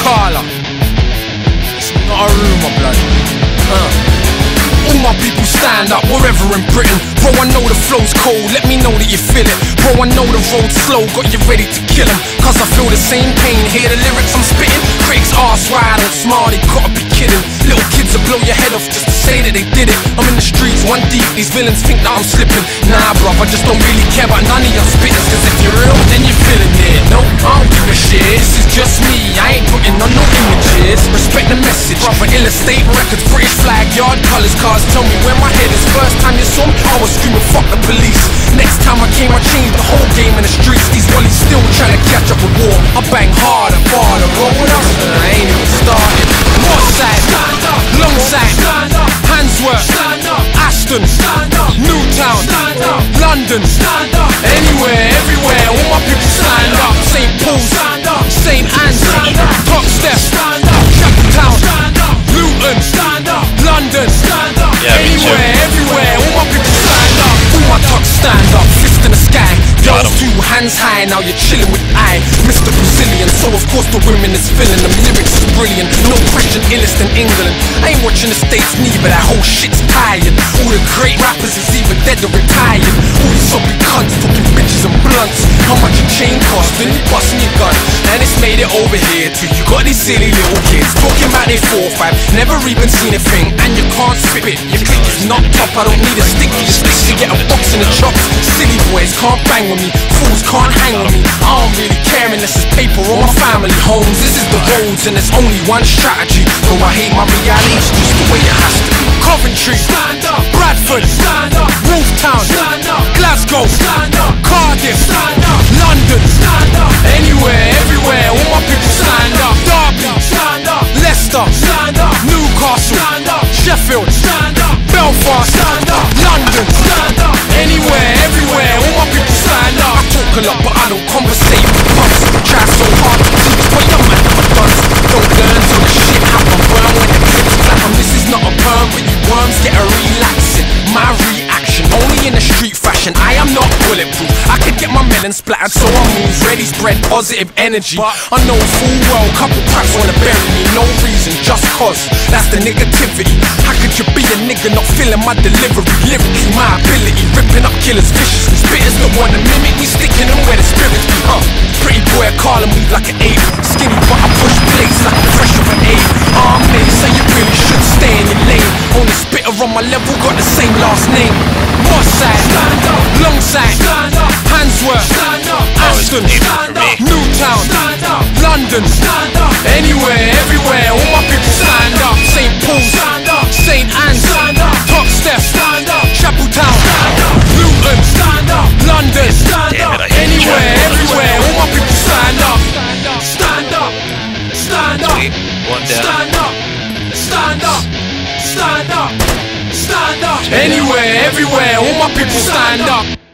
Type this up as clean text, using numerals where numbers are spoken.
Carla. It's not a rumour, blood. All my people stand up, wherever in Britain. Bro, I know the flow's cold, let me know that you feel it. Bro, I know the road's slow, got you ready to kill him. Cause I feel the same pain, hear the lyrics I'm spitting. Critics ask why I don't smile, they gotta be kidding. Little kids will blow your head off just to say that they did it. I'm in the streets, one deep, these villains think that I'm slipping. Nah, bruv, I just don't really care about none of your spitters. Cause if you're real, then you're feeling it. No, I don't give a shit, this is just me, I ain't putting on no images. Respect the message, brother, illustrate records, British flag, yard colours, cars tell me where my head is. First time you saw me, I was screaming fuck the police. Next time I came, I changed the whole game in the streets. These wallies still trying to catch up with war. I bang harder, farther, bro, what else? I ain't even started. Northside, Longside, Handsworth, Ashton, Newtown, London, anywhere, everywhere, all my people stand up. St. Paul's, St. Anne's, Toxteth, Chapeltown, Luton, London, anywhere, everywhere, all my people stand up. All my thugs stand up, fist in the sky. Girls two hands high, now you're chilling with I, Mr. Brazilian. So of course the women is feeling them lyrics is brilliant. No question, illest in England. I ain't watching the States neither, that whole shit's tired. All the great rappers is either dead or retired. All these soppy cunts talking bitches and blunts. How much your chain cost when you busting your gun? And it's made it over here too. You got these silly little kids talking about they 4-5, never even seen a thing, and you can't spit it. Your click is not top, I don't need a stick for your sticks to get a box in the chops. Silly boys can't bang with me, fools can't hang with me. I don't really care unless it's paper or my family homes. This is the roads and there's only one strategy. Though I hate my reality, it's just the way it has to be. Coventry, stand up. Bradford, stand up. Wolftown, stand up. Glasgow, stand up. Cardiff, stand up. London, stand up. Anywhere, everywhere, all my people stand up. Derby, stand up. Leicester, stand up. Newcastle, stand up. Sheffield, stand up. Belfast, stand up. London, stand up. Anywhere, everywhere, all my people stand up. I talk a lot, but I don't conversate with punks. Try so hard to teach what your man never does. Don't learn till the shit happen. Burn when the clips clap. And this is not a perm, but you worms get a relaxing. My reaction, only in the street fashion. I am not bulletproof. I could get my melon splattered, so I move. Ready, spread positive energy. But I know full well, couple cracks wanna bury me. No reason, just cause. That's the negativity. How could you be a nigga not feeling my delivery? Lyrically, my ability. Ripping up killers viciously. Spitters that wanna mimic me, sticking them where the spirits be. Pretty boy, I call him move like an ape. Skinny, but I push plates like the fresh of an ape. Mate, say you really should stay in your lane. Only spitter on my level, got the same last name. Northside, stand up. Longside, stand up. Handsworth, stand up. Ashton, stand up. Newtown, stand up. London, stand up. Anywhere, everywhere, all my people stand up. St. Paul's, stand up. St. Anne's, stand up. Toxteth, stand up. Chapeltown, stand up. Luton, stand up. London, stand up. Anywhere, everywhere, all my people stand up. Stand up. Stand up. Stand up. Stand up. Stand up. Stand up. Anywhere, everywhere, all my people stand up.